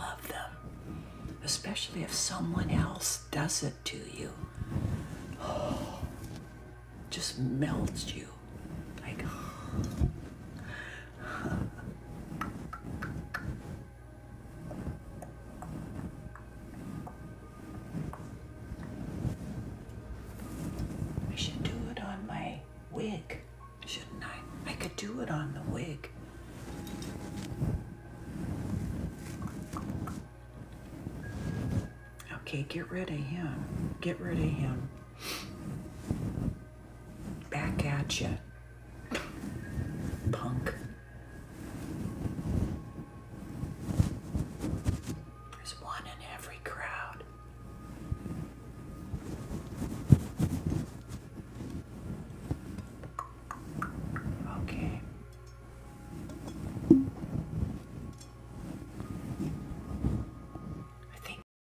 love them, especially if someone else does it to you. Oh, just melts you. Like, I should do it on my wig, shouldn't I? I could do it on the wig. Okay, get rid of him. Get rid of him. Back at you.